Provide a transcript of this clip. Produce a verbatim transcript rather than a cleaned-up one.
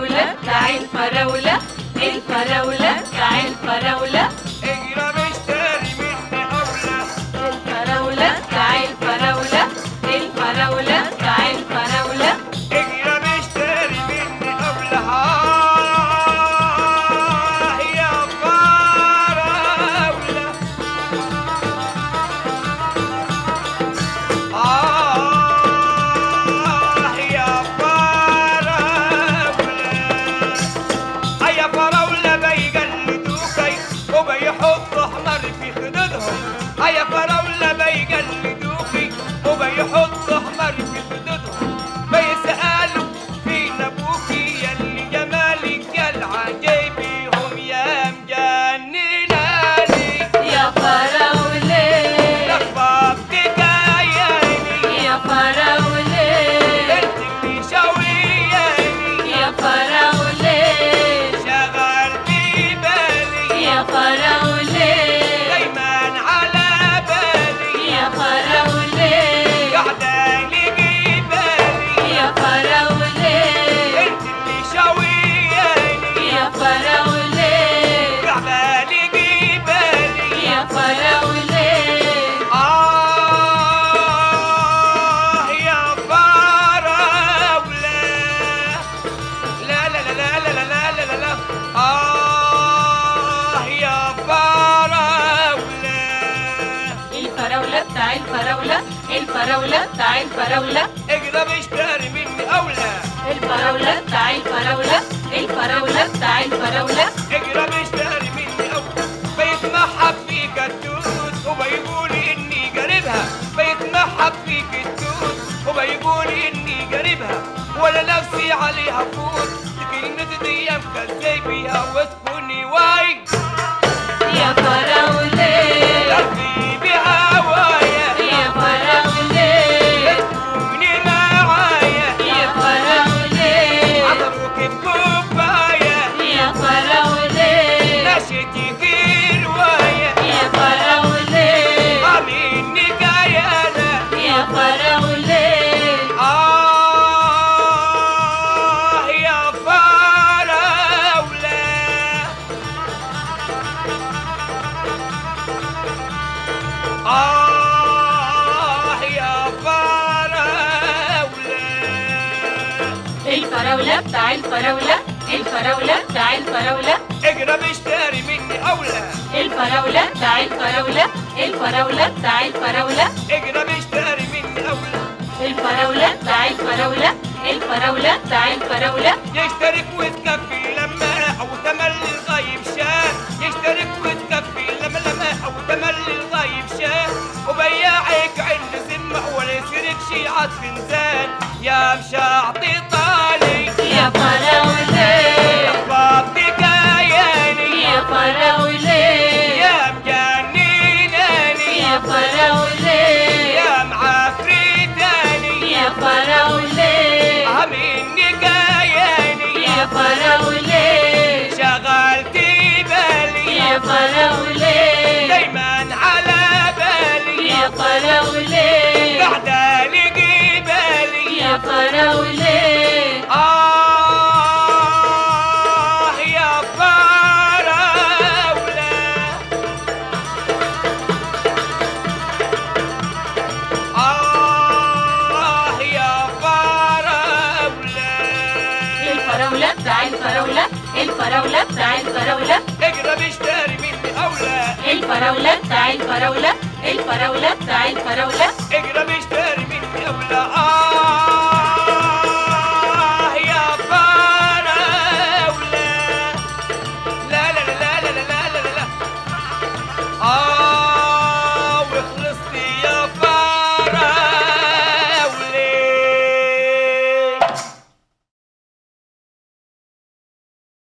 الفراولة بتاع الفراولة، الفراولة بتاع الفراولة، اجرى مشتري مني أولى. الفراولة بتاع الفراولة، الفراولة بتاع الفراولة، اجرى مشتري مني أولى. آه يا فراولة، آه يا فراولة. يا فراولة بيجلدوكي وبيحطوا حمر في خدودهم. يا فراولة بيجلدوكي وبيحطوا حمر في خدودهم. بيسألوا فين أبوكي ياللي جمالك جلعة جايبيهم يا مجنناني. يا فراولة لخبطتك عياني، يا فراولة انت اللي شوياني. يا فراولة شغلتي بالي يا فراولة دايما على بالي. يا فراولة قاعدة لقي بالي يا فراولة انت اللي شوياني. يا فراولة قاعدة لقي بالي. يا فراولة آه يا فراولة. لا لا لا لا لا لا لا لا لا. آه يا فراولة. الفراولة بتاع الفراولة، الفراولة بتاع الفراولة، اقدر اشتري مني أولى. الفراولة بتاع الفراولة، الفراولة بتاع الفراولة، اقدر اشتري مني أولى. بيتمحب فيك التوت وبيقول إني قريبها. بيتمحب فيك التوت وبيقول إني قريبها. ولا نفسي عليها فوت. كلمة دي مكذب بيها وتكوني واي. يا فراولة قلبي بهوايا يا فراولة تكوني معايا. يا فراولة عطروك بكوباية يا فراولة نشتك رواية. يا فراولة منك يانا. يا فراولة آه يا فراولة. آه يا فراولة. الفراولة بتاع الفراولة، الفراولة بتاع الفراولة، اقرب اشتري مني أولى. الفراولة بتاع الفراولة، الفراولة بتاع الفراولة، اقرب اشتري مني أولى. الفراولة بتاع الفراولة، الفراولة بتاع الفراولة، يشترك وتكفي لما أو تملي الغايب شاه. يشترك وتكفي لما لما أو تملي الغايب شاه. وبياعك عنده سمع ولا يسرق شي عطف انسان. يا مشاعطي طالي يا فراولة لخبطتك عياني. يا فراولة يا مجنناني. يا فراولة يا معفريتاني. يا فراولة منك عياني. يا فراولة شغلتي بالي يا فراولة دايما على بالي. يا فراولة قاعدة لقي بالي. يا فراولة آه يا فراولة. آه يا فراولة. الفراولة بتاع الفراولة، الفراولة بتاع الفراولة، اقرب اشتري مني أولى. الفراولة بتاع الفراولة، الفراولة بتاع الفراولة، اقرب